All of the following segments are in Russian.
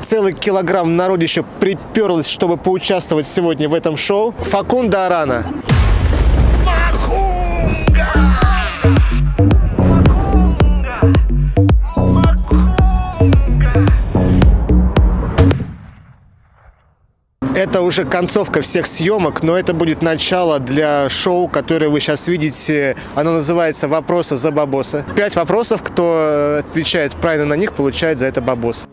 целый килограмм народища приперлось, чтобы поучаствовать сегодня в этом шоу. Факунда Арана. Это уже концовка всех съемок, но это будет начало для шоу, которое вы сейчас видите. Оно называется «Вопросы за бабосы». 5 вопросов, кто отвечает правильно на них, получает за это бабос.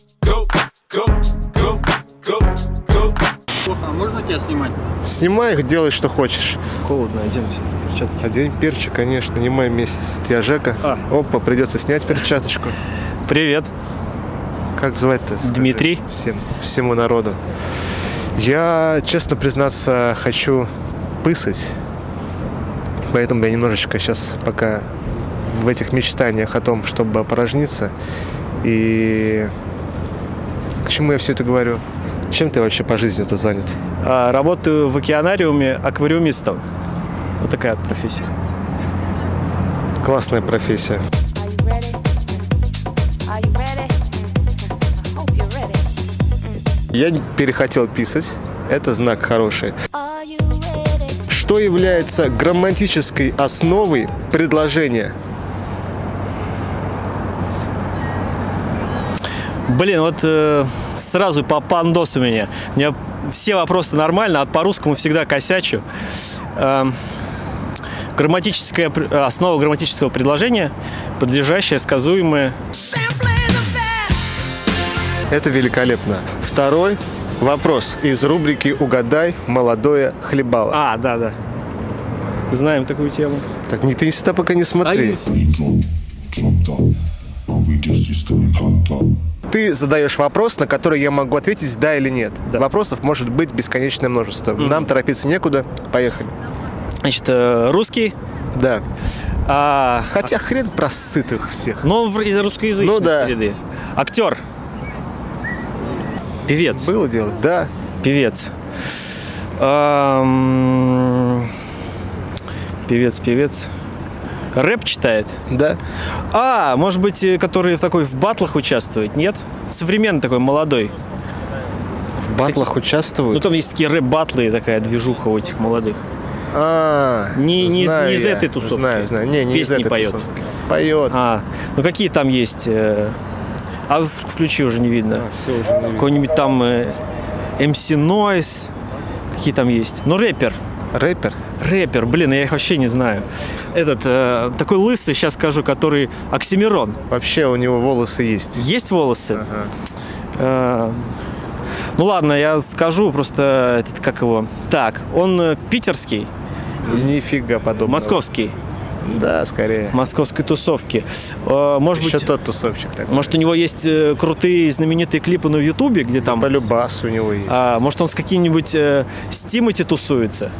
А можно тебя снимать? Снимай их, делай, что хочешь. Холодно, одень перчатки. Одень перчик, конечно, не май месяц. Я Жека. Опа, придется снять перчаточку. Привет. Как звать-то? Дмитрий. Всему народу. Я, честно признаться, хочу пысать. Поэтому я немножечко сейчас пока в этих мечтаниях о том, чтобы опорожниться. И к чему я все это говорю? Чем ты вообще по жизни-то занят? Работаю в океанариуме аквариумистом. Вот такая вот профессия. Классная профессия. Я перехотел писать. Это знак хороший. Что является грамматической основой предложения? Блин, вот сразу по пандос у меня. У меня все вопросы нормально, а по-русскому всегда косячу. Грамматическая основа грамматического предложения, подлежащее, сказуемое. Это великолепно. Второй вопрос из рубрики «Угадай, молодое хлебало». Да. Знаем такую тему. Так, ты сюда пока не смотри. Ты задаешь вопрос, на который я могу ответить «да» или «нет». Да. Вопросов может быть бесконечное множество. Нам торопиться некуда. Поехали. Значит, русский. Да. Хотя хрен просыт их всех. Но из русскоязычной среды. Актер. Певец. Было дело, да. Певец. Певец. Рэп читает? Да. Может быть, который в батлах участвует? Нет? Современный такой, молодой. В батлах участвует? Ну, там есть такие рэп-батлы, такая движуха у этих молодых. Не из этой тусовки. Знаю. Не из этой поет. тусовки. Поет. Ну, какие там есть? Включи, уже не видно. Какой-нибудь там MC Noise. Какие там есть? Ну, рэпер. Рэпер, блин, я их вообще не знаю. Этот, такой лысый, сейчас скажу, который Оксимирон. Вообще у него волосы есть. Есть волосы? Ну ладно, я скажу просто, как его. Так, он питерский? Нифига подобного. Московский? Да, скорее. Московской тусовки. Может Еще быть, тот тусовчик такой. Может, у него есть крутые знаменитые клипы на Ютубе, где там... Полюбас у него есть. Может, он с каким-нибудь с Тимати тусуется?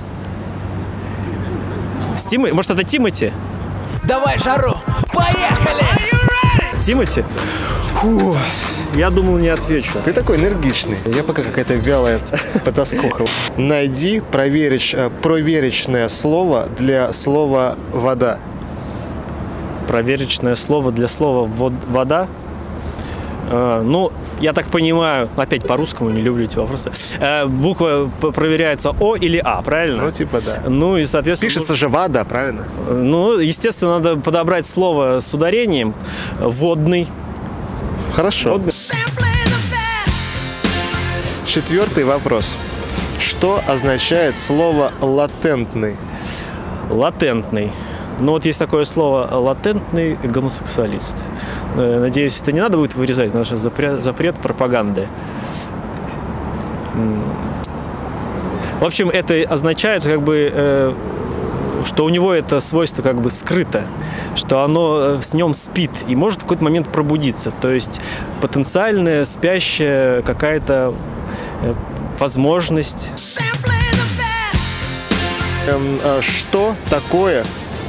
Может, это Тимати? Давай жару! Поехали! Тимати? Фу, я думал, не отвечу. Ты такой энергичный. Я пока какая-то вялая потаскуха. Найди проверочное слово для слова «вода». Проверочное слово для слова «вода»? Ну, я так понимаю, опять по-русскому, не люблю эти вопросы. Буква проверяется О или А, правильно? Ну, типа да. Ну, и, соответственно... Пишется же «вода», правильно? Ну, естественно, надо подобрать слово с ударением. Водный. Хорошо. Водный. 4-й вопрос. Что означает слово «латентный»? Латентный. Ну, вот есть такое слово «латентный гомосексуалист». Надеюсь, это не надо будет вырезать, потому что запрет пропаганды. В общем, это означает, что у него это свойство скрыто, что оно с нем спит и может в какой-то момент пробудиться. То есть потенциальная спящая какая-то возможность. Что такое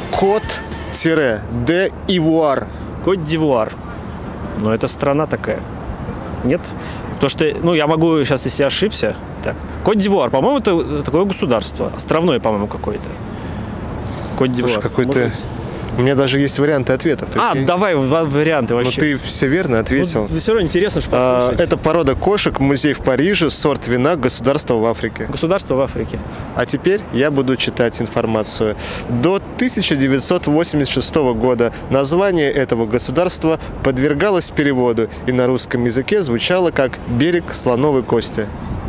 Кот-д'Ивуар? Кот-д'Ивуар. Ну, это страна такая. Нет? То, что, я могу сейчас, если ошибся. Так. Кот-д'Ивуар, по-моему, это такое государство. Островное, по-моему, какое-то. Кот-д'Ивуар. Какой-то У меня даже есть варианты ответов. Давай варианты вообще. Ну, ты все верно ответил. Ну, все равно интересно, что послушать. Это порода кошек, музей в Париже, сорт вина, государство в Африке. Государство в Африке. А теперь я буду читать информацию. До 1986 года название этого государства подвергалось переводу и на русском языке звучало как «берег слоновой кости».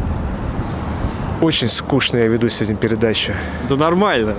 Очень скучно я веду сегодня передачу. Да нормально.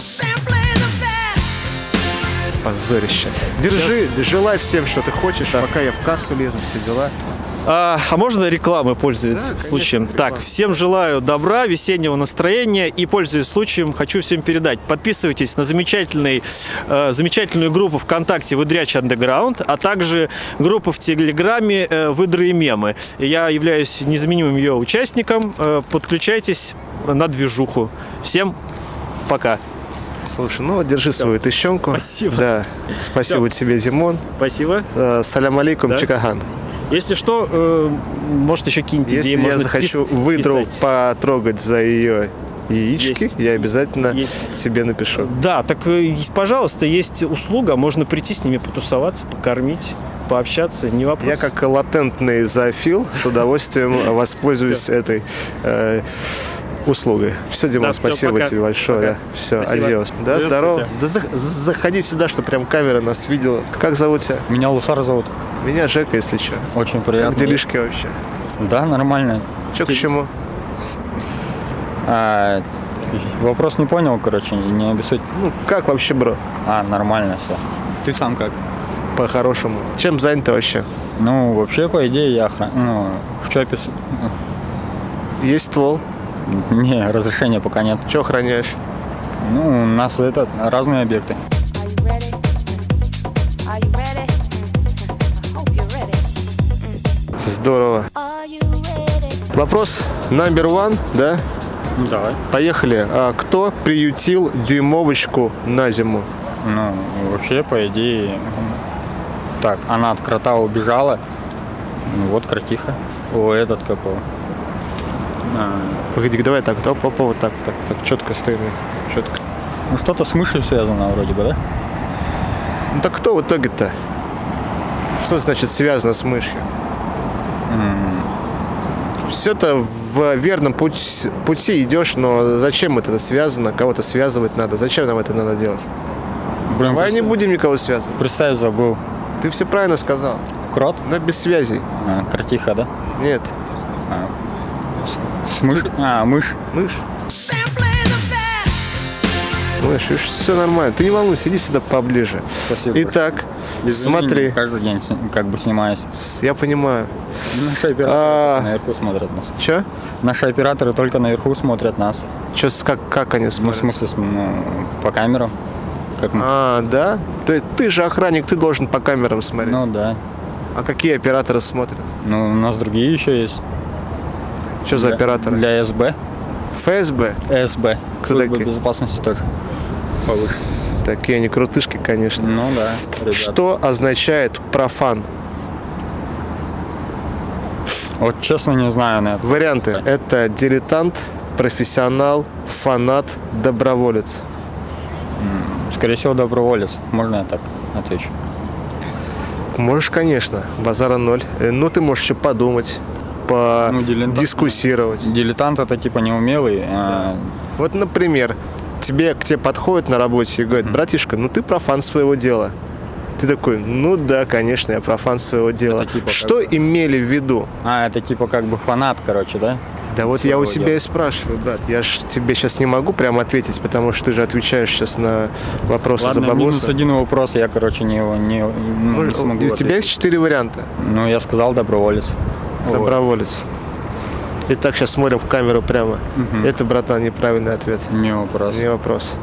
Позорище. Держи, желай всем, что ты хочешь, пока я в кассу лезу, все дела. А можно рекламой, пользуясь случаем? Конечно, Так, всем желаю добра, весеннего настроения и, пользуясь случаем, хочу всем передать. Подписывайтесь на замечательную группу ВКонтакте «Выдряч Андеграунд», а также группу в Телеграме «Выдры и мемы». Я являюсь незаменимым ее участником. Подключайтесь на движуху. Всем пока. Слушай, ну держи свою тыщенку. Спасибо. Да. Спасибо тебе, Димон. Спасибо. Салям алейкум, да. Чикаган. Если что, может еще какие-нибудь идеи. Если я захочу выдру потрогать за ее яички, я обязательно тебе напишу. Да, так, пожалуйста, есть услуга, можно прийти с ними потусоваться, покормить, пообщаться, не вопрос. Я как латентный зоофил с удовольствием воспользуюсь этой услугой. Все, Дима, да, спасибо тебе большое. Да. Все, адьос. Да, здорово. Да, заходи сюда, чтобы прям камера нас видела. Как зовут тебя? Меня Лусар зовут. Меня Жека, если что. Очень приятно. Как делишки вообще? Да, нормально. Че к чему? Вопрос не понял, короче, не обессудь. Ну, как вообще, бро? Нормально все. Ты сам как? По-хорошему. Чем занят вообще? Ну, вообще, по идее, я в ЧОПе. Есть ствол? Не, разрешения пока нет. Че охраняешь? Ну, у нас разные объекты. Здорово. Вопрос number one, да? Давай. Поехали. Кто приютил дюймовочку на зиму? Ну, вообще, по идее... Так, она от крота убежала. Вот кротиха. Этот какого. Погоди, давай так, вот так, четко стоим, четко. Ну, что-то с мышью связано вроде бы, да? Ну, так кто в итоге-то? Что значит связано с мышью? Все-то в верном пути идешь, но зачем это связано? Кого-то связывать надо. Зачем нам это надо делать? Блин, давай не будем никого связывать. Представь, забыл. Ты все правильно сказал. Крот? Но без связей. Кротиха, да? Нет. Мышь? Мышь. Мышь. Мышь, все нормально. Ты не волнуйся, иди сюда поближе. Спасибо. Итак, смотри. Каждый день как бы снимаюсь. Я понимаю. Наши операторы наверху смотрят нас. Че? Наши операторы только наверху смотрят нас. Че, как они смотрят? Ну, в смысле, по камерам. Как мы. Да? Ты же охранник, ты должен по камерам смотреть. Ну, да. А какие операторы смотрят? Ну, у нас другие еще есть. Что за операторы? Для СБ. ФСБ? СБ. Кто такие? Безопасности тоже повыше. Такие они крутышки, конечно. Ну да. Ребята. Что означает профан? Вот честно не знаю на это. Варианты. Да. Это дилетант, профессионал, фанат, доброволец. Скорее всего, доброволец. Можно я так отвечу? Можешь, конечно. Базара ноль. Ну, ты можешь еще подумать, подискуссировать. Дилетант это типа неумелый. Да. Вот, например, к тебе подходят на работе и говорят: братишка, ну ты профан своего дела. Ты такой: ну да, конечно, я профан своего дела. Типа что имели в виду? Это типа как бы фанат, короче, да? Да вот я у тебя и спрашиваю, брат. Я же тебе сейчас не могу прямо ответить, потому что ты же отвечаешь сейчас на вопросы за бабуса. Минус один вопрос, я, короче, не смогу. У тебя есть 4 варианта. Ну, я сказал доброволец. Доброволец. Итак, сейчас смотрим в камеру прямо. Это, братан, неправильный ответ. Не вопрос. Не вопрос.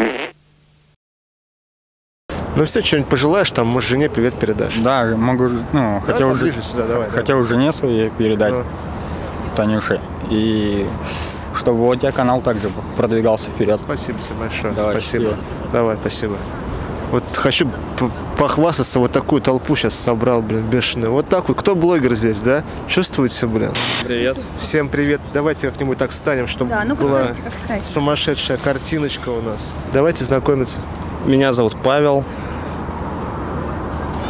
Ну все, что-нибудь пожелаешь, там, может, жене привет передашь. Да, могу, хотел жене своей передать, Танюше. И чтобы у тебя канал также продвигался вперед. Спасибо тебе большое. Давай, спасибо. Давай, спасибо. Вот хочу похвастаться, вот такую толпу сейчас собрал, блин, бешеную. Вот так вот. Кто блогер здесь, да? Чувствуете, блин? Привет. Всем привет. Давайте как-нибудь так встанем, чтобы была сумасшедшая картиночка у нас. Давайте знакомиться. Меня зовут Павел.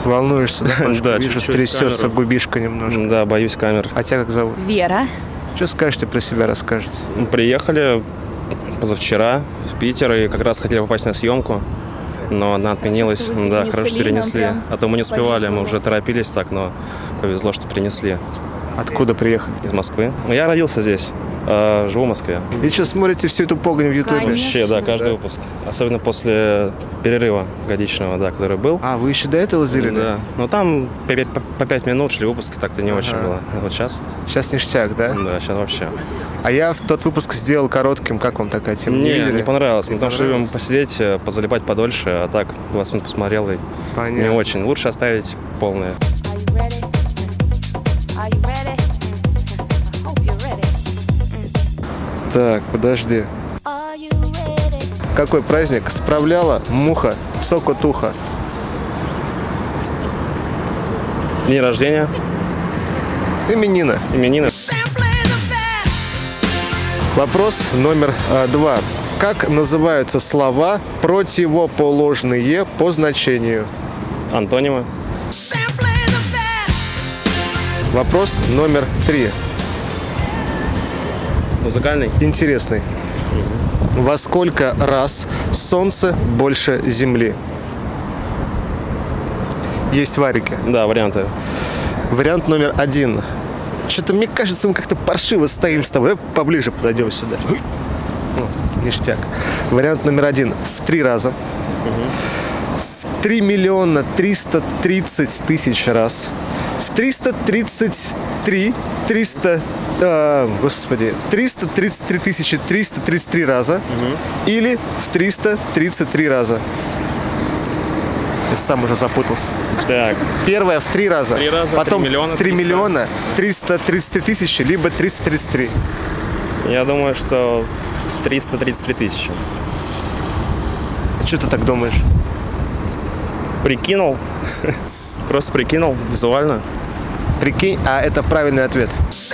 Волнуешься, да? Да, вижу, трясется губишка немножко. Да, боюсь камер. А тебя как зовут? Вера. Что скажете про себя, расскажете? Приехали позавчера в Питер и как раз хотели попасть на съемку, но она отменилась. Да, хорошо, что перенесли. А то мы не успевали, мы уже торопились так, но повезло, что перенесли. Откуда приехали? Из Москвы. Я родился здесь, живу в Москве. И что, смотрите всю эту погонь в Ютубе? Вообще, да, каждый выпуск. Особенно после перерыва годичного, да, который был. А, вы еще до этого зырили? Да. Но там по 5 минут шли выпуски, так-то не очень было. А вот сейчас? Сейчас ништяк, да? Да, сейчас вообще. А я в тот выпуск сделал коротким. Как вам такая тема? Не понравилось. Мы там любим посидеть, позалипать подольше, а так 20 минут посмотрел и не очень. Лучше оставить полное. Так, подожди. Какой праздник справляла муха Цокотуха? День рождения. Именина. Именины. Вопрос номер 2. Как называются слова, противоположные по значению? Антонимы. Вопрос номер 3. Музыкальный. Интересный. Во сколько раз Солнце больше Земли? Есть варики. Да, варианты. Вариант номер 1. Что-то мне кажется, мы как-то паршиво стоим с тобой. Поближе подойдем сюда. Ништяк. Вариант номер 1. В 3 раза. В 3 миллиона 330 тысяч раз. В 333 тысячи 333 раза. Или в 333 раза. Я сам уже запутался. Так. Первое в 3 раза. 3 раза, потом 3 миллиона, в 3 миллиона 333 тысячи, либо 333. Я думаю, что 333 тысячи. Что ты так думаешь? Прикинул. Просто прикинул визуально. Прикинь, а это правильный ответ.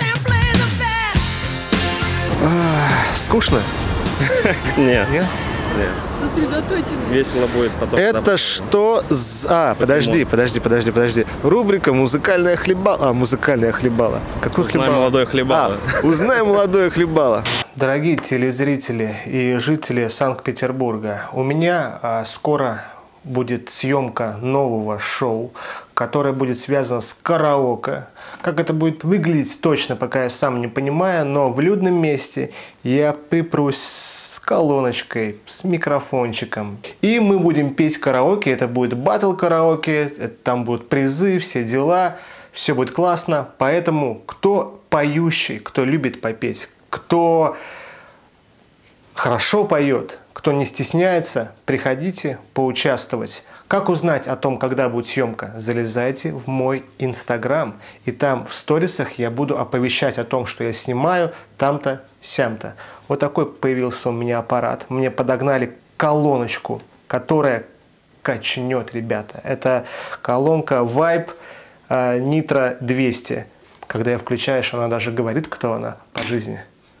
Скучно? Нет. Нет? Сосредоточенный. Весело будет потом. Это что за... подожди. Рубрика «Музыкальная хлебала». Музыкальная хлебала. Какой Узнай хлебала? молодое хлебало. Узнай молодое хлебало. Дорогие телезрители и жители Санкт-Петербурга, у меня скоро будет съемка нового шоу, которое будет связано с караоке. Как это будет выглядеть точно, пока я сам не понимаю, но в людном месте я припрусь с колоночкой, с микрофончиком. И мы будем петь караоке, это будет батл караоке, там будут призы, все дела, все будет классно. Поэтому кто поющий, кто любит попеть, кто хорошо поет, кто не стесняется, приходите поучаствовать. Как узнать о том, когда будет съемка? Залезайте в мой Инстаграм, и там в сторисах я буду оповещать о том, что я снимаю там-то, сям-то. Вот такой появился у меня аппарат. Мне подогнали колоночку, которая качнет, ребята. Это колонка Vibe Nitro 200. Когда я включаешь, она даже говорит, кто она по жизни.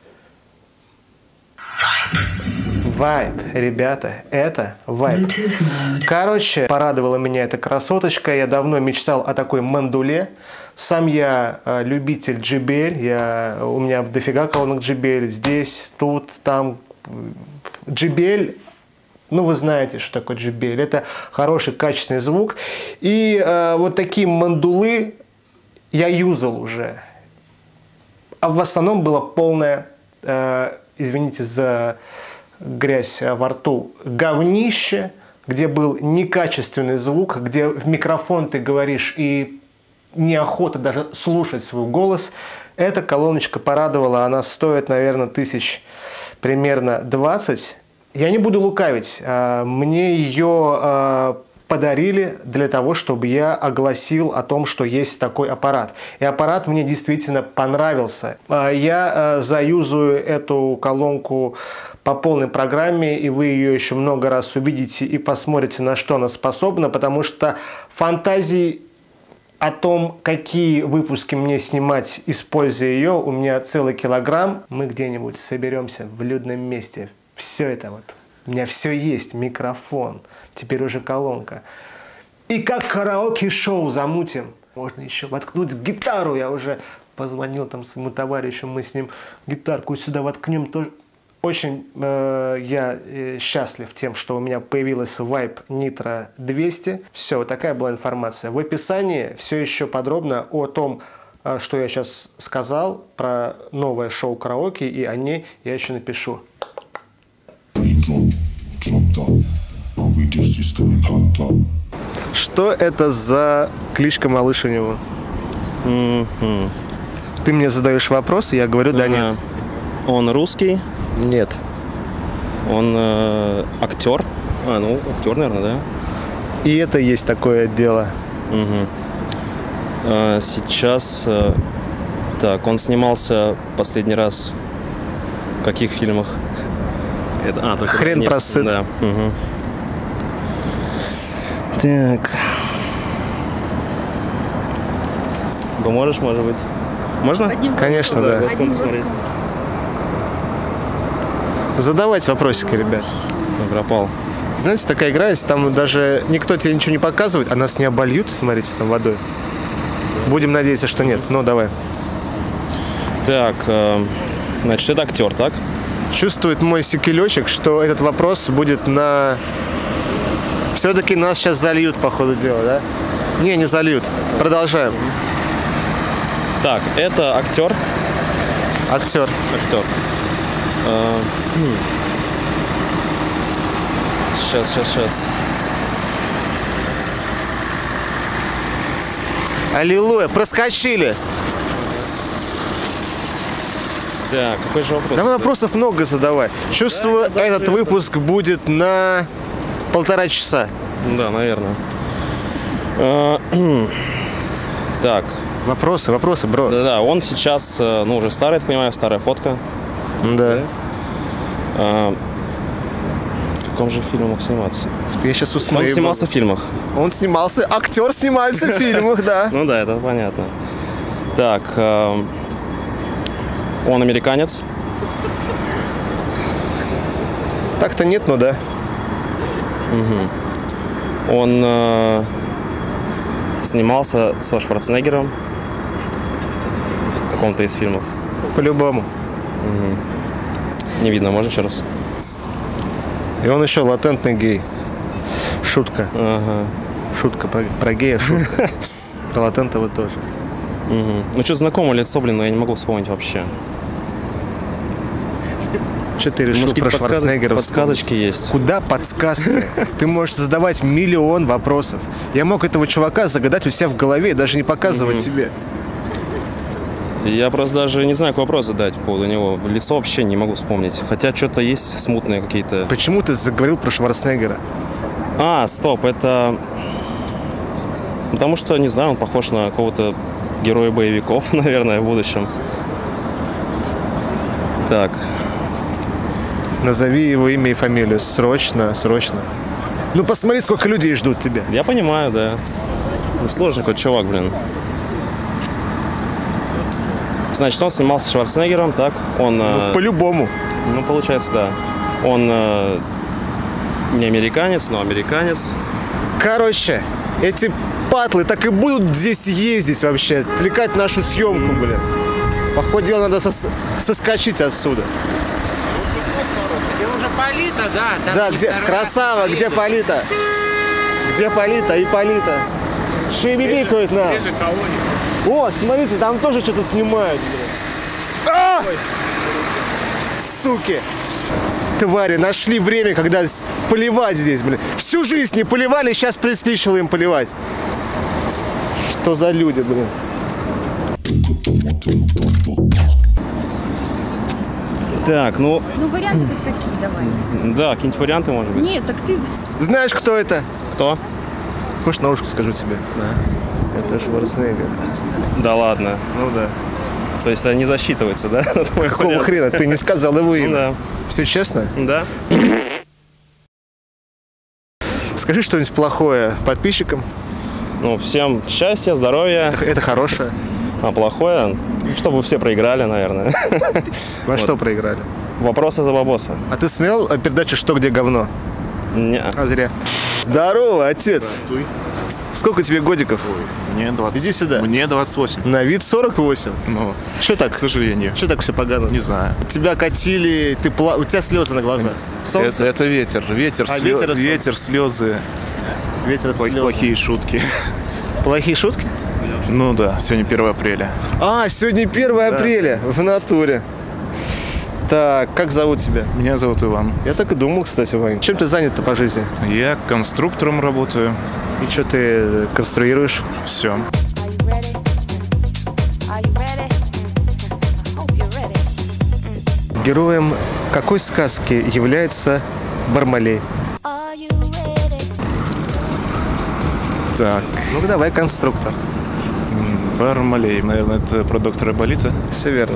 Vibe, ребята, это Vibe. Короче, порадовала меня эта красоточка. Я давно мечтал о такой мандуле. Сам я любитель JBL. У меня дофига колонок JBL. Здесь, тут, там. JBL, ну вы знаете, что такое JBL. Это хороший, качественный звук. И вот такие мандулы я юзал уже. А в основном было полное, извините за грязь во рту, говнище, где был некачественный звук, где в микрофон ты говоришь и неохота даже слушать свой голос. Эта колоночка порадовала, она стоит, наверное, тысяч примерно 20. Я не буду лукавить, мне ее подарили для того, чтобы я огласил о том, что есть такой аппарат. И аппарат мне действительно понравился. Я заюзаю эту колонку по полной программе, и вы ее еще много раз увидите и посмотрите, на что она способна, потому что фантазии о том, какие выпуски мне снимать, используя ее, у меня целый килограмм. Мы где-нибудь соберемся в людном месте. Все это вот. У меня все есть. Микрофон. Теперь уже колонка. И как караоке-шоу замутим. Можно еще воткнуть гитару. Я уже позвонил там своему товарищу, мы с ним гитарку сюда воткнем тоже. Очень я счастлив тем, что у меня появилась Vibe Nitro 200. Все, вот такая была информация. В описании все еще подробно о том, что я сейчас сказал, про новое шоу караоке, и о ней я еще напишу. Что это за кличка малыш у него? Ты мне задаешь вопросы, я говорю да, нет. Он русский? Нет. Он актер? Ну, актер, наверное, да? И это есть такое дело. Сейчас... Так, он снимался последний раз в каких фильмах? Хрен просыт. Да. Так. Поможешь, может быть? Можно? Конечно, да. Сколько смотреть? Задавайте вопросики, ребят. Пропал. Знаете, такая игра есть, там даже никто тебе ничего не показывает, а нас не обольют, смотрите, там водой. Будем надеяться, что нет. Ну, давай. Так, значит, это актер, так? Чувствует мой секелечек, что этот вопрос будет на... Все-таки нас сейчас зальют, по ходу дела, да? Не зальют. Продолжаем. Так, это актер? Актер. Актер. Сейчас. Аллилуйя, проскочили. Так, какой же вопрос? Давай вопросов много задавай. Чувствую, этот выпуск будет на 1,5 часа. Да, наверное. Так. Вопросы, бро. Да, он сейчас, уже старый, я понимаю, старая фотка. Да. В каком же фильме мог сниматься? Я сейчас усмотрю. Он снимался в фильмах. Он снимался, актер снимается в фильмах, да. Ну да, это понятно. Так, он американец? Так-то нет, но да. Он снимался со Шварценеггером в каком-то из фильмов? По-любому. Не видно, можно еще раз? И он еще латентный гей. Шутка. Ага. Шутка про гея, шутка. Про латентного тоже. Ну, что знакомое лицо, блин, но я не могу вспомнить вообще. Что ты решил про Шварценеггера? Подсказочки есть. Куда подсказки? Ты можешь задавать миллион вопросов. Я мог этого чувака загадать у себя в голове и даже не показывать тебе. Я просто даже не знаю, какой вопрос задать по поводу него. Лицо вообще не могу вспомнить. Хотя что-то есть смутные какие-то. Почему ты заговорил про Шварценеггера? Стоп, это... Потому что, не знаю, он похож на какого-то героя боевиков, наверное, в будущем. Так. Назови его имя и фамилию. Срочно. Ну, посмотри, сколько людей ждут тебя. Я понимаю, да. Сложный какой-то чувак, блин. Значит, он снимался с Шварценеггером, так? Он... По-любому. Ну, получается, да. Он не американец, но американец. Короче, эти патлы так и будут здесь ездить вообще. Отвлекать нашу съемку, блин. Походу, дела надо соскочить отсюда. Где уже Полита, да? Да, где? Красава, где Полита? Где Полита и Полита? Шибибикают нам. О, смотрите, там тоже что-то снимают, блин. Суки. Твари, нашли время, когда поливать здесь, блин. Всю жизнь не поливали, сейчас приспичило им поливать. Что за люди, блин? Так, ну... Ну, варианты хоть какие, давай. Да, какие-нибудь варианты, может быть? Нет, так ты... Знаешь, кто это? Кто? Хочешь, на ушко скажу тебе? Да. Это Шварценеггер. Да ладно. Ну да. То есть это не засчитывается, да? Какого хрена? Ты не сказал его имя. Ну, да. Все честно? Да. Скажи что-нибудь плохое подписчикам. Ну, всем счастья, здоровья. Это хорошее. А плохое? Чтобы все проиграли, наверное. Во что проиграли? Вопросы за бабосы. А ты смотрел передачу «Что, где говно»? Не. А зря. Здорово, отец. Здравствуй. Сколько тебе годиков? Ой, мне 20. Иди сюда. Мне 28. На вид 48. Ну, что так? К сожалению. Что так все погано? Не знаю. Тебя катили, у тебя слезы на глазах. Солнце? Это ветер. Ветер, ветер, слезы. Ветер, слезы. Плохие шутки. Плохие шутки? Ну да, сегодня 1 апреля. А, сегодня 1 апреля. В натуре. Так, как зовут тебя? Меня зовут Иван. Я так и думал, кстати, Вань. Чем ты занят-то по жизни? Я конструктором работаю. И что ты конструируешь? Все. Героем какой сказки является Бармалей? Так. Ну давай, конструктор. Бармалей, наверное, это про доктора Болита. Все верно.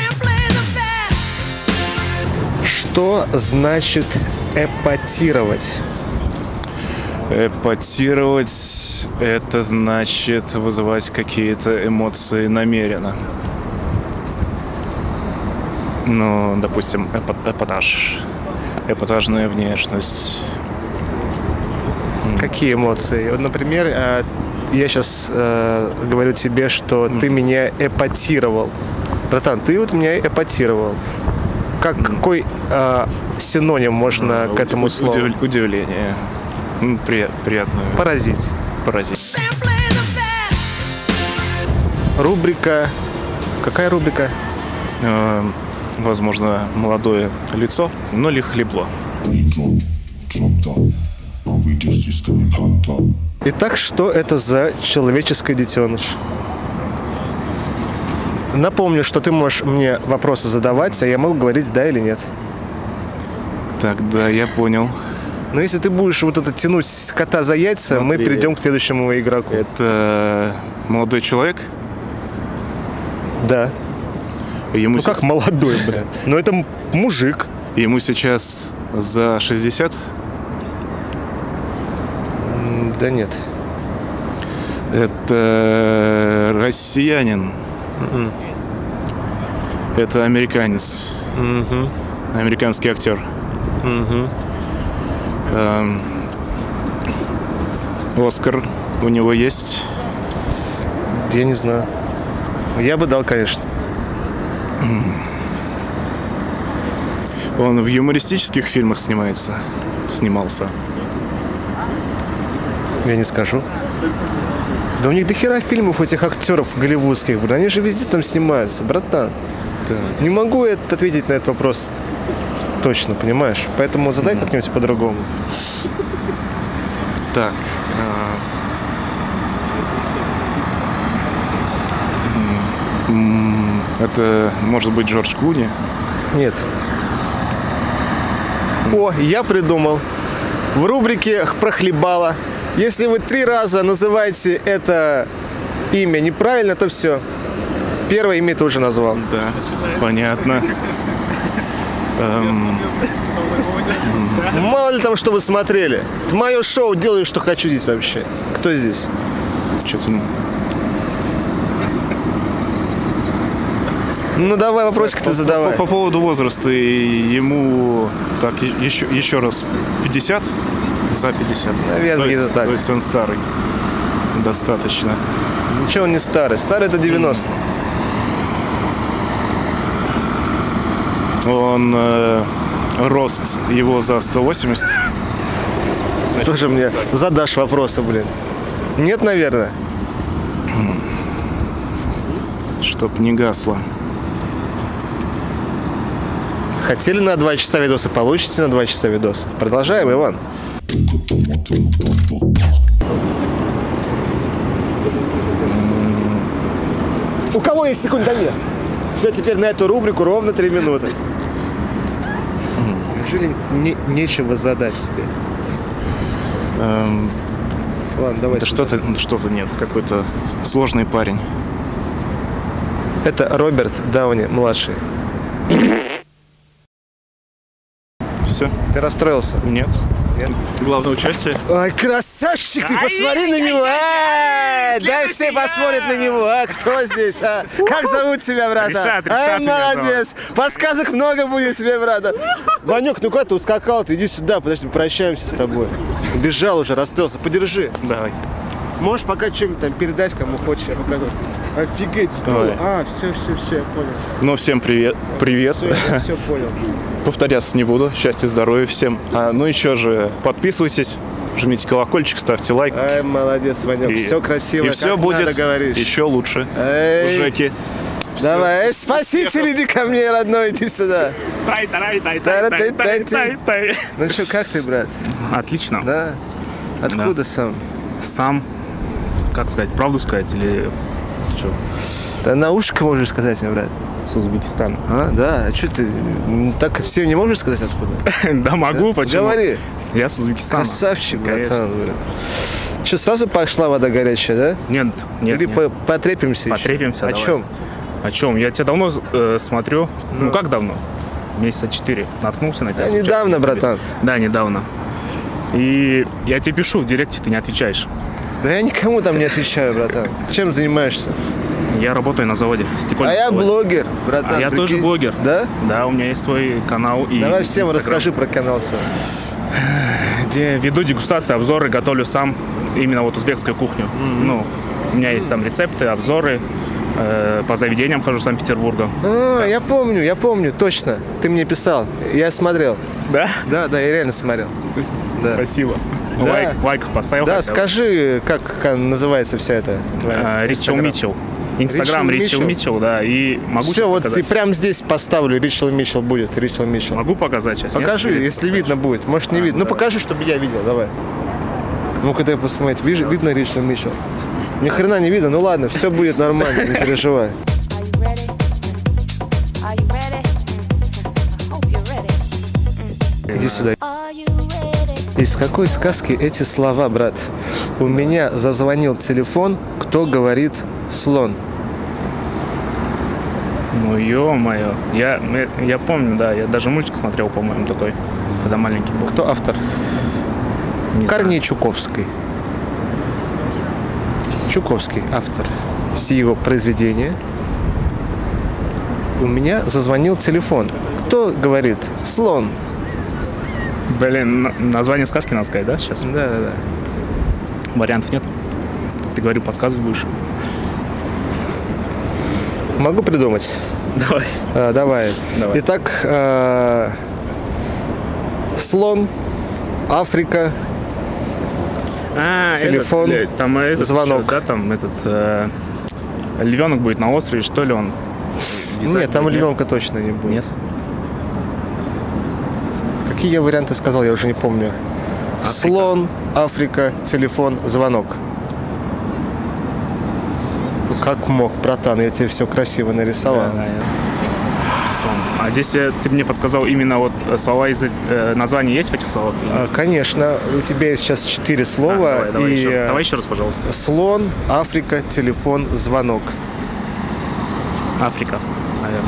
Что значит эпатировать? Эпатировать – это значит вызывать какие-то эмоции намеренно. Ну, допустим, эпатаж. Эпатажная внешность. Какие эмоции? Вот, например, я сейчас говорю тебе, что ты меня эпатировал. Братан, ты вот меня эпатировал. Какой синоним можно к этому слову? Удивление. Приятную. Поразить. Поразить. Рубрика. Какая рубрика? Возможно, молодое лицо, но ли хлебло. Итак, что это за человеческое детеныш? Напомню, что ты можешь мне вопросы задавать, а я могу говорить да или нет. Так, да, я понял. Но если ты будешь вот это тянуть кота за яйца, мы перейдем к следующему игроку. Это молодой человек? Да. Ему как молодой, блядь? Ну это мужик. Ему сейчас за 60? Да нет. Это россиянин. Это американец. Американский актер. Оскар у него есть? Я не знаю. Я бы дал, конечно. Он в юмористических фильмах снимался. Я не скажу. Да у них дохера фильмов, этих актеров голливудских, блин. Они же везде там снимаются, братан. Да. Не могу ответить на этот вопрос точно, понимаешь? Поэтому задай как-нибудь по-другому. Так. Это может быть Джордж Клуни? Нет. О, я придумал. В рубрике про хлебало. Если вы 3 раза называете это имя неправильно, то все. Первое имя ты уже назвал. Да, понятно. Мало ли там, что вы смотрели. Это мое шоу, делаю, что хочу здесь вообще. Кто здесь? Что-то... Ну давай вопросик ты задавай. По поводу возраста, ему так еще раз 50? За 50. Наверное, где-то так. То есть он старый. Достаточно. Ничего он не старый. Старый это 90. Он рост его за 180. Тоже мне задашь вопросы, блин. Нет, наверное. Чтоб не гасло. Хотели на 2 часа видоса, получите на 2 часа видос. Продолжаем, Иван. У кого есть секундомер? Все, теперь на эту рубрику ровно 3 минуты. Неужели нечего задать себе? Ладно, давай. Да что-то нет, какой-то сложный парень. Это Роберт Дауни младший. Все. Ты расстроился? Нет. Нет? Главное участие. Ой, красавчик, ты посмотри на него. Дай все посмотрят на него. А кто здесь? А? Как зовут тебя, брата? Ришат молодец. Подсказок много будет тебе, брата. Ванек, ну куда ты ускакал? Ты иди сюда, подожди, прощаемся с тобой. Бежал уже, расстроился. Подержи. Давай. Можешь пока что-нибудь там передать, кому хочешь, я покажу. Офигеть, здорово. Все, я понял. Ну, всем привет. Все понял. Повторяться не буду. Счастья, здоровья всем. Ну, еще же, подписывайтесь, жмите колокольчик, ставьте лайк. Ай, молодец, Ванек. Все красиво, и все будет говоришь. еще лучше. Эй. У Жеки. Давай, спаситель, иди ко мне, родной, иди сюда. Ну что, как ты, брат? Отлично. Да? Откуда сам? Сам, как сказать, правду сказать или что? Да на ушко можешь сказать мне, брат. С Узбекистана. А, да, а что ты так всем не можешь сказать откуда? Да могу, почему? Говори. Я с Узбекистана. Красавчик, братан. Что, сразу пошла вода горячая, да? Нет. Или потрепимся еще? Потрепимся, О давай. чем? О чем? Я тебя давно смотрю. Ну, как давно? Месяца 4. Наткнулся на тебя. Недавно, братан. Да, недавно. И я тебе пишу в директе, ты не отвечаешь. Да я никому там не отвечаю, братан. Чем занимаешься? Я работаю на заводе. А я блогер, братан. А я тоже блогер. Да? Да, у меня есть свой канал. И давай всем Instagram. Расскажи про канал свой. Где веду дегустации, обзоры, готовлю сам именно вот узбекскую кухню. Ну, у меня есть там рецепты, обзоры. По заведениям хожу Санкт-Петербурга. Я помню, точно. Ты мне писал, я смотрел. Да? Да, я реально смотрел. Да. Спасибо. Да. Лайк поставил. Да, скажи, как называется вся эта твоя Ричел Митчелл. Инстаграм Ричел Митчелл, да. И могу все, вот показать. ты прям здесь поставлю, Ричел Митчелл будет, Ричел Митчелл. Могу показать сейчас? Покажи, нет? если видно будет. Может, не видно. Ну, покажи, чтобы я видел, давай. Ну-ка, дай посмотреть. Видно Ричел Митчелл? Ни хрена не видно, ну ладно, все будет нормально, не переживай. Иди сюда. Из какой сказки эти слова, брат? У меня зазвонил телефон, кто говорит слон? Ну, ё-моё. Я помню, да, я даже мультик смотрел, по-моему, такой, когда маленький был. Кто автор? Корней Чуковский. Чуковский автор сего произведения. У меня зазвонил телефон. Кто говорит? Слон. Блин, название сказки надо сказать, да, сейчас? Да. Вариантов нет? Ты говорил, подсказывать будешь? Могу придумать. Давай. Давай. Итак, слон, Африка, телефон, там звонок. Еще, да, там львенок будет на острове, что ли он? Нет, там львенка точно не будет. Нет. Какие я варианты сказал, я уже не помню. Африка. Слон, Африка, телефон, звонок. Ну, как мог, братан, я тебе все красиво нарисовал. Да. А здесь ты мне подсказал именно вот слова из названия есть в этих словах? Конечно, у тебя есть сейчас 4 слова. Давай еще раз, пожалуйста. Слон, Африка, телефон, звонок. Африка, наверное.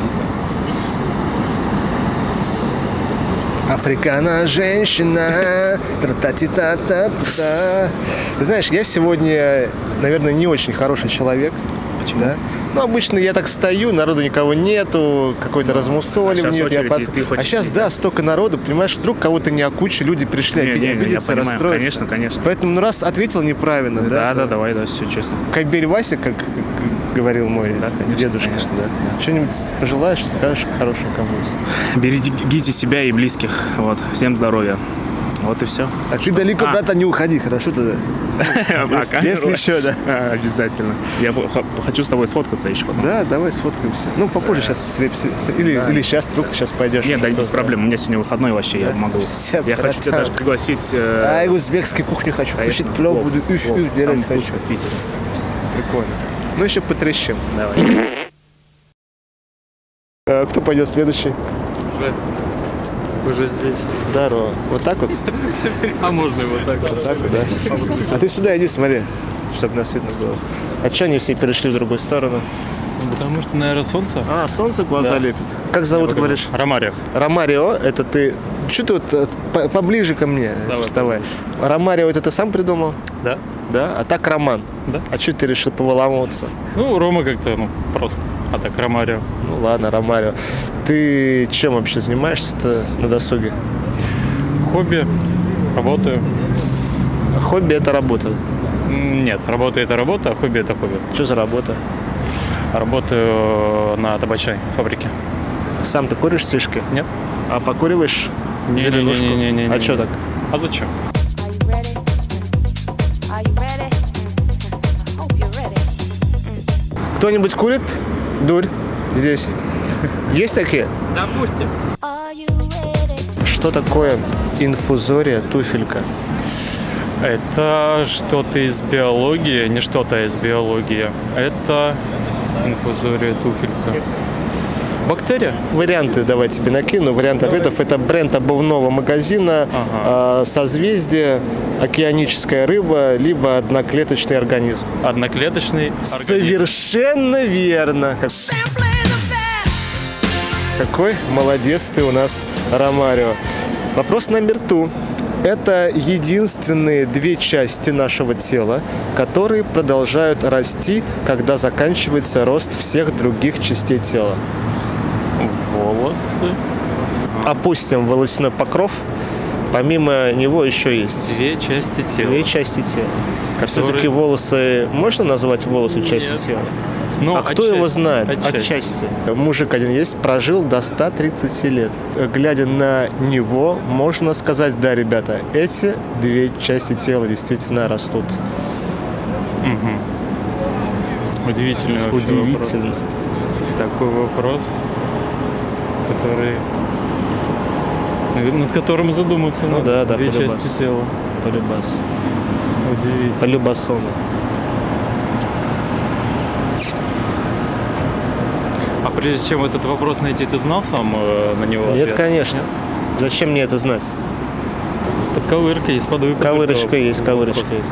Африка, она женщина. Та-та-ти-та-та-та. Знаешь, я сегодня, наверное, не очень хороший человек. Почему? Да? Ну, обычно я так стою, народу никого нету, какой-то размусоливание. А сейчас, да, столько народу, понимаешь, вдруг кого-то не окучу, люди пришли обидеться, расстроиться. Конечно. Поэтому, раз ответил неправильно, да? Да, давай, все честно. Кайберь Вася, как говорил мой дедушка. Конечно, да. Что-нибудь пожелаешь, скажешь хорошего кому-то. Берегите себя и близких. Вот. Всем здоровья. Вот и все. А ты далеко, брат, не уходи, хорошо тогда? Если еще, да. Обязательно. Я хочу с тобой сфоткаться еще потом. Да, давай сфоткаемся. Ну, попозже сейчас слепся. Или сейчас, вдруг ты сейчас пойдешь. Нет, да, без проблем. У меня сегодня выходной вообще, я могу. Я хочу тебя даже пригласить. В узбекской кухню хочу. Кушать плов буду. Делать хочу. В Питере. Прикольно. Ну, еще потрещим. Давай. Кто пойдет следующий? Уже здесь. Здорово. Вот так вот? А можно и вот так. Вот так вот, да? А ты сюда иди, смотри, чтобы нас видно было. А что они все перешли в другую сторону? Потому что, наверное, солнце. Солнце глаза лепит. Как зовут, говоришь? Ромарио. Ромарио, это ты... Что ты вот поближе ко мне вставай. Ромарио, это ты сам придумал? Да. Да? А так Роман? Да. А что ты решил повыламываться? Ну, Рома как-то, просто. А так Ромарио. Ну ладно, Ромарио. Ты чем вообще занимаешься-то на досуге? Хобби. Работаю. Хобби – это работа. Нет, работа это работа, а хобби это хобби. Что за работа? Работаю на табачной фабрике. Сам ты куришь сишки? Нет. А покуриваешь зеленушку? Не. А что так? А зачем? Кто-нибудь курит? Дурь здесь. Есть такие? Допустим. Что такое инфузория туфелька? Это что-то из биологии, не что-то из биологии. Это инфузория туфелька. Бактерия? Варианты давай тебе накину. Вариант ответов. Это бренд обувного магазина, созвездие, океаническая рыба, либо одноклеточный организм. Одноклеточный организм. Совершенно верно. Какой молодец ты у нас, Ромарио. Вопрос номер 2. Это единственные две части нашего тела, которые продолжают расти, когда заканчивается рост всех других частей тела. Волосы. Опустим волосяной покров. Помимо него еще есть Две части тела. две части тела. Которые... Все-таки волосы... Можно назвать волосы частью тела? Ну, а кто его знает? Отчасти. Мужик один есть, прожил до 130 лет. Глядя на него, можно сказать, да, ребята, эти две части тела действительно растут. Угу. Удивительный вообще Удивительно. Вопрос. Такой вопрос, который... над которым задуматься надо. Да, две части тела. Полюбас. Удивительно. Полюбасома. А прежде чем этот вопрос найти, ты знал сам на него ответ? Нет, конечно. Зачем мне это знать? С подковыркой, из подвыпа. Ковырочка есть, ковырочка есть.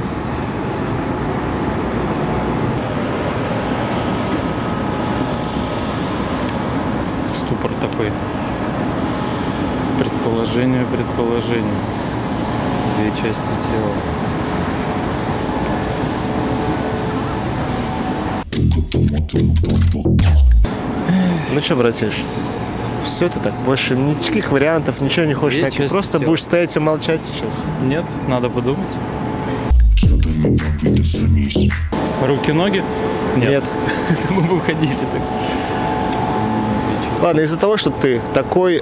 Ступор такой. Предположение. Две части тела. Ну что, братиш, все это так, больше никаких вариантов, ничего не хочешь найти, просто будешь стоять и молчать сейчас. Нет, надо подумать. Руки, ноги? Нет. Мы бы уходили так. Ладно, из-за того, что ты такой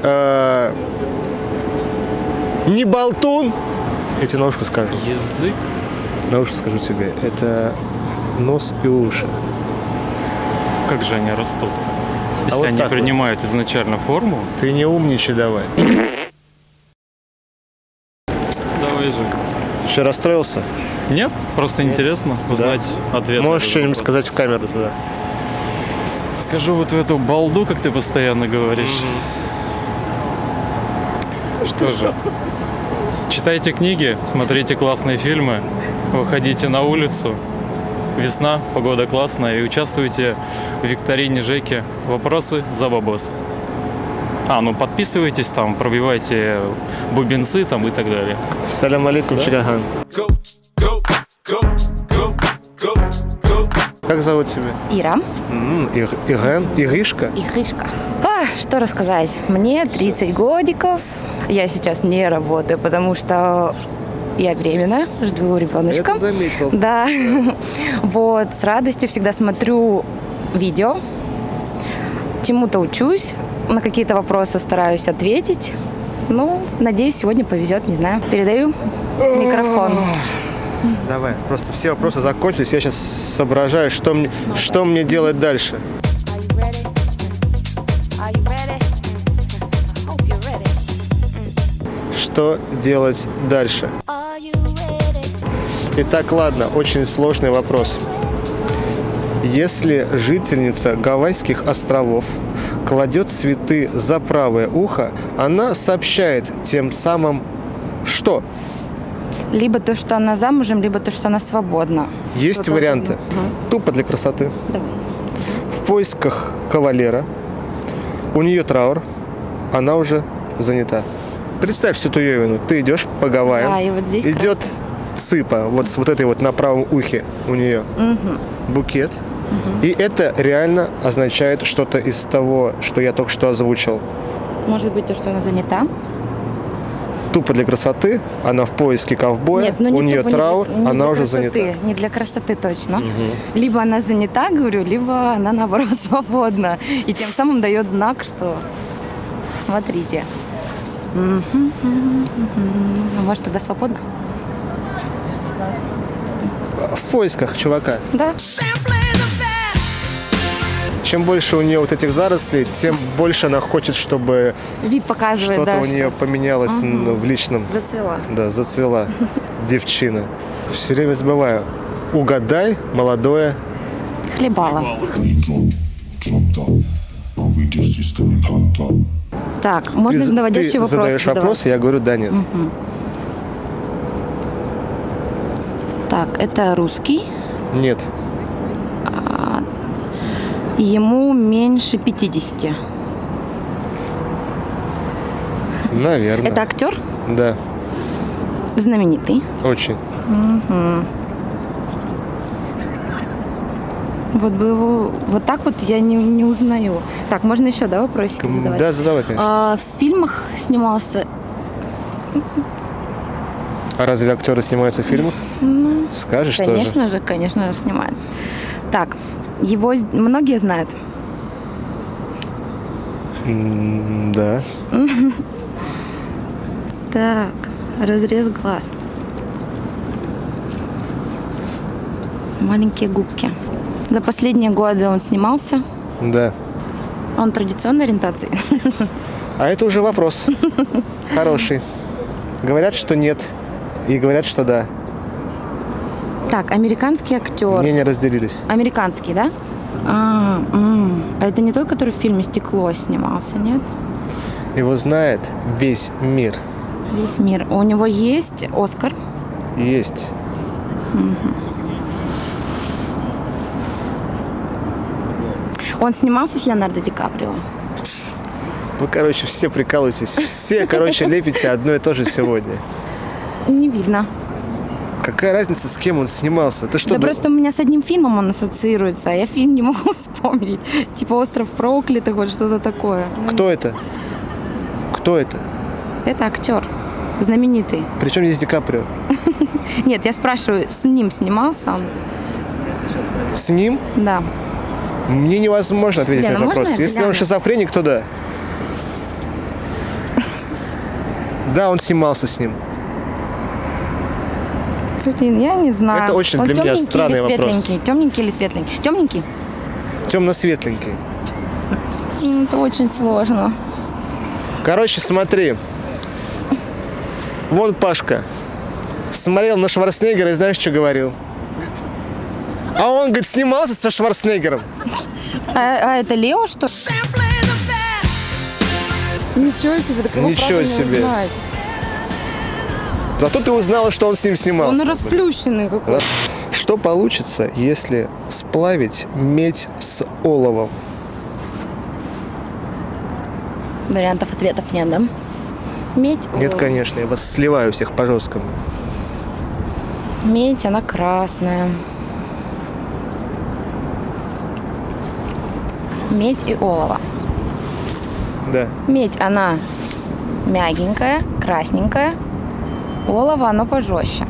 не болтун, я тебе на ушко скажу. Язык? На ушко скажу тебе, это нос и уши. Как же они растут? Если вот они так принимают изначально форму. Ты не умничай давай. Давай же. Еще расстроился? Нет, просто интересно узнать ответ. Можешь что-нибудь сказать в камеру туда? Скажу вот в эту балду, как ты постоянно говоришь. Что же, читайте книги, смотрите классные фильмы, выходите на улицу. Весна, погода классная, и участвуйте в викторине Жеки «Вопросы за бабос». Подписывайтесь там, пробивайте бубенцы там и так далее. Салям алейкум, да? Чигаган. Как зовут тебя? Ира. Ирен? Иришка? Иришка. Что рассказать? Мне 30 годиков. Я сейчас не работаю, потому что я беременна, жду ребеночка. Это заметил. Да. Вот, с радостью всегда смотрю видео, чему-то учусь, на какие-то вопросы стараюсь ответить. Надеюсь, сегодня повезет, не знаю. Передаю микрофон. Давай, просто все вопросы закончились. Я сейчас соображаю, что мне делать дальше. Что делать дальше? Итак, ладно, очень сложный вопрос. Если жительница Гавайских островов кладет цветы за правое ухо, она сообщает тем самым что? Либо то, что она замужем, либо то, что она свободна. Есть варианты. Тупо для красоты. Давай. В поисках кавалера. У нее траур. Она уже занята. Представь всю туевину. Ты идешь по Гавайям. Да, и вот здесь идет цыпа. Вот с вот этой вот на правом ухе у нее. Букет. И это реально означает что-то из того, что я только что озвучил. Может быть, то, что она занята? тупо для красоты, она в поиске ковбоя, Нет, ну не у нее тупо, не траур, для- не она для уже красоты, занята. Не для красоты точно. Либо она занята, говорю, либо она, наоборот, свободна. И тем самым дает знак, что смотрите. Может, тогда свободна? В поисках чувака. Да. Чем больше у нее вот этих зарослей, тем больше она хочет, чтобы Вид показывает, что-то да, у нее поменялось в личном. Зацвела. Да, зацвела девчина. Все время забываю. Угадай, молодое. Хлебала. Так, можно же наводящий вопрос задаешь задавать? вопрос, я говорю да, нет. Так, это русский. Нет. Ему меньше 50. Наверное. Это актер? Да, Знаменитый. очень. Вот бы его... Вот так вот я не узнаю. Так, можно еще, да, вопросики задавать? Да, задавай, конечно. В фильмах снимался... А разве актеры снимаются в фильмах? Скажешь тоже. Конечно же, снимаются. Так, его многие знают. Да. Так, разрез глаз. Маленькие губки. За последние годы он снимался. Да. Он традиционной ориентации. А это уже вопрос. Хороший. Говорят, что нет. И говорят, что да. Так, американский актер. Мнения разделились. Американский, да? А это не тот, который в фильме «Стекло» снимался, нет? Его знает весь мир. Весь мир. У него есть Оскар? Есть. Он снимался с Леонардо Ди Каприо? Вы, короче, все прикалываетесь. Все, короче, лепите одно и то же сегодня. Не видно. Какая разница, с кем он снимался? Ты что, Да просто у меня с одним фильмом он ассоциируется, а я фильм не могу вспомнить. Типа «Остров проклятых», вот что-то такое. Кто это? Кто это? Это актер. Знаменитый. Причем здесь Ди Каприо? Нет, я спрашиваю, с ним снимался он? С ним? Да. Мне невозможно ответить Лена, на этот вопрос. можно Если Лена? он шизофреник, то да. Да, он снимался с ним. Блин, я не знаю. Это очень Он для меня темненький странный или вопрос. светленький? Темненький или светленький? Темненький? Темно-светленький. Это очень сложно. Короче, смотри. Вон Пашка. Смотрел на Шварценеггера и знаешь, что говорил? А он, говорит, снимался со Шварценеггером. А это Лео, что ли? Ничего себе, так его Ничего правда не себе. узнать. Зато ты узнала, что он с ним снимался. Он расплющенный какой. Что получится, если сплавить медь с оловом? Вариантов ответов нет, да? Медь. Нет, конечно, я вас сливаю всех по жесткому. Медь, она красная. Медь и олово. Да. Медь, она мягенькая, красненькая. Олово, оно пожестче.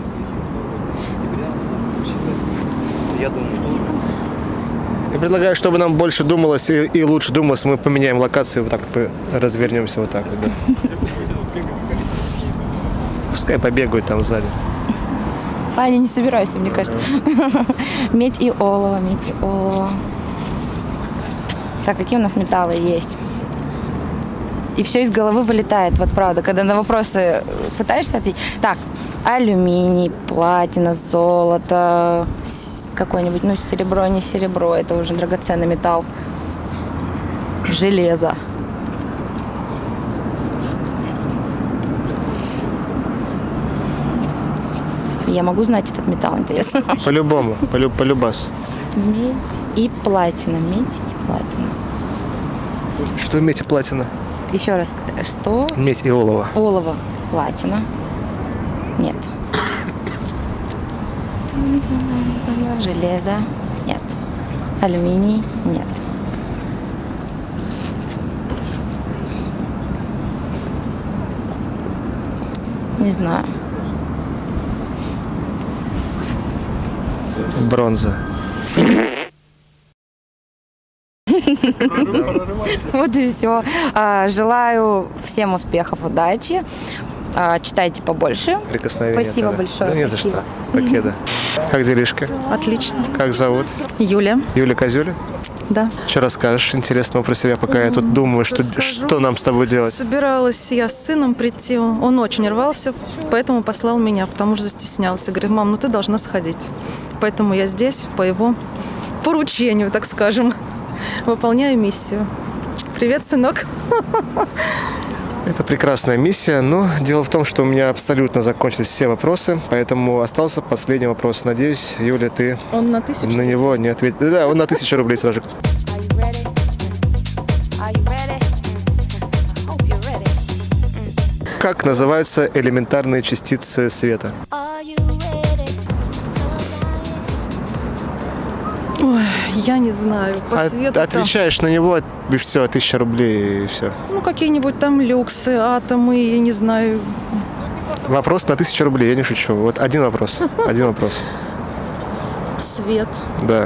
Я предлагаю, чтобы нам больше думалось и лучше думалось, мы поменяем локацию, вот так развернемся вот так вот, да. Пускай побегают там сзади. Они не собираются, мне кажется. Медь и олово, медь и олово. Так, какие у нас металлы есть? И все из головы вылетает, вот правда, когда на вопросы пытаешься ответить. Так, алюминий, платина, золото, какой-нибудь, ну, серебро, не серебро, это уже драгоценный металл. Железо. Я могу знать этот металл, интересно? По-любому, по-любасу. Медь и платина, медь и платина. Что медь и платина? Еще раз, что? Медь и олово. Олово, платина. Нет. Железо. Нет. Алюминий. Нет. Не знаю. Бронза. Вот и все. Желаю всем успехов, удачи. Читайте побольше. Прикосновение. Спасибо большое. Да не за что. Покеда. Как делишки? Отлично. Как зовут? Юля. Юля Козюля? Да. Что расскажешь интересного про себя, пока я тут думаю, что нам с тобой делать? Собиралась я с сыном прийти. Он очень рвался, поэтому послал меня, потому что застеснялся. Говорит, мам, ну ты должна сходить. Поэтому я здесь по его поручению, так скажем, выполняю миссию. Привет, сынок. Это прекрасная миссия, но дело в том, что у меня абсолютно закончились все вопросы, поэтому остался последний вопрос. Надеюсь, Юля, ты он на 1000 на него не ответил. Да, он на 1000 рублей сразу. Как называются элементарные частицы света? Ой, я не знаю. По свету отвечаешь на него, и все, 1000 рублей, и все. Ну, какие-нибудь там люксы, атомы, я не знаю. Вопрос на 1000 рублей, я не шучу. Вот один вопрос. Один вопрос. Свет. Да.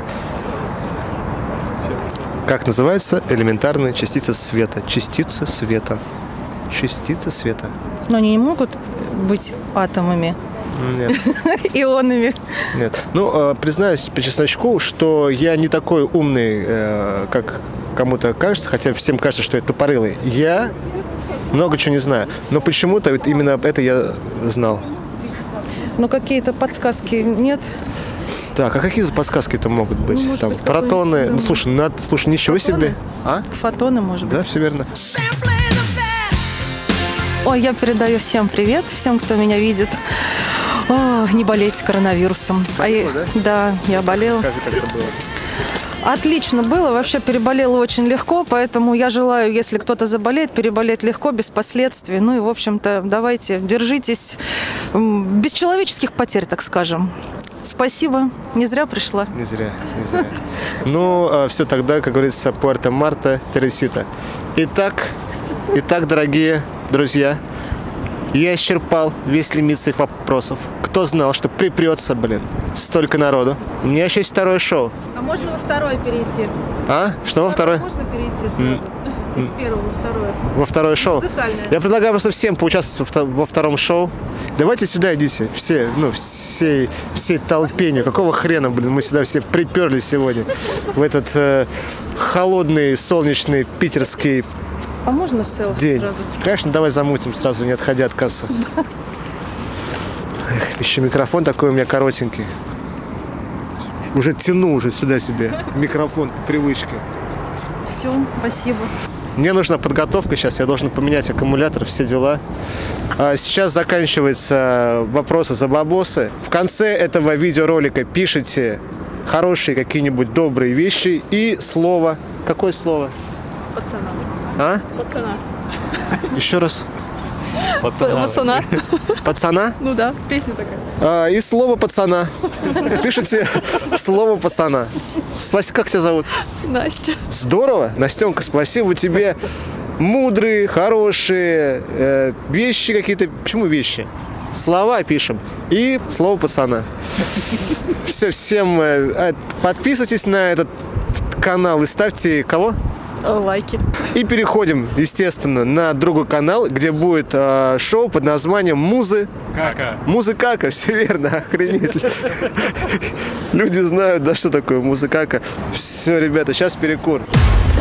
Как называются элементарные частицы света? Частицы света. Частицы света. Но они не могут быть атомами. Нет. Ионами. Нет. Ну, признаюсь по чесночку, что я не такой умный, как кому-то кажется, хотя всем кажется, что я тупорылый. Я много чего не знаю, но почему-то вот именно это я знал. Но какие-то подсказки нет? Так, а какие подсказки-то могут быть? Ну, там быть, протоны. Ну, слушай, ничего фотоны? себе. А? Фотоны, может быть. Да, все верно. Ой, я передаю всем привет, всем, кто меня видит. О, не болейте коронавирусом. Да, я болела. Скажи, как это было. Отлично было, вообще переболела очень легко, поэтому я желаю, если кто-то заболеет, переболеть легко, без последствий. Ну и, в общем-то, давайте, держитесь, без человеческих потерь, так скажем. Спасибо, не зря пришла. Не зря, не зря. Ну, все тогда, как говорится, Пуэрто Марта, Тересита. Итак, дорогие друзья, я исчерпал весь лимит своих вопросов. Кто знал, что припрется, столько народу? У меня еще есть второе шоу. А можно во второе перейти? А? Что во второе? Можно перейти сразу? Из первого во второе. Во второе шоу? Музыкальное. Я предлагаю просто всем поучаствовать во втором шоу. Давайте сюда идите. Все, всей толпению. Какого хрена, мы сюда все приперлись сегодня. В этот холодный, солнечный, питерский А можно селфи день. Сразу? Конечно, давай замутим сразу, не отходя от кассы. Еще микрофон такой у меня коротенький. Уже тяну уже сюда себе микрофон по привычке. Все, спасибо. Мне нужна подготовка сейчас, я должен поменять аккумулятор, все дела. Сейчас заканчиваются вопросы за бабосы. В конце этого видеоролика пишите хорошие какие-нибудь добрые вещи и слово. Какое слово? Пацана. А? Пацана. Еще раз. Пацана. Пацана? Ну да, песня такая. И слово пацана. Пишите слово пацана. Спасибо. Как тебя зовут? Настя. Здорово. Настенка, спасибо тебе. Мудрые, хорошие вещи какие-то. Почему вещи? Слова пишем. И слово пацана. Все, всем подписывайтесь на этот канал и ставьте кого? Лайки. И переходим, естественно, на другой канал, где будет шоу под названием Кака. Музыкака, все верно, охренеть. Люди знают, да, что такое музыкака. Все, ребята, сейчас перекур.